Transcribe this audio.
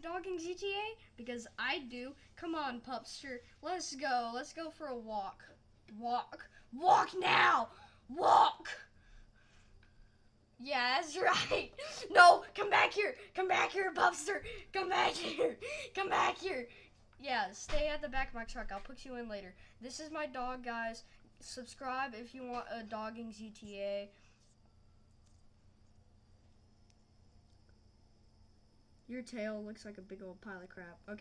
like dogging GTA? Because I do. Come on, Pupster. Let's go. Let's go for a walk. Walk. Walk now! Walk! Yeah, that's right. No, come back here. Come back here, Pupster. Come back here. Come back here. Yeah, stay at the back of my truck. I'll put you in later. This is my dog, guys. Subscribe if you want a dogging GTA. Your tail looks like a big old pile of crap. Okay.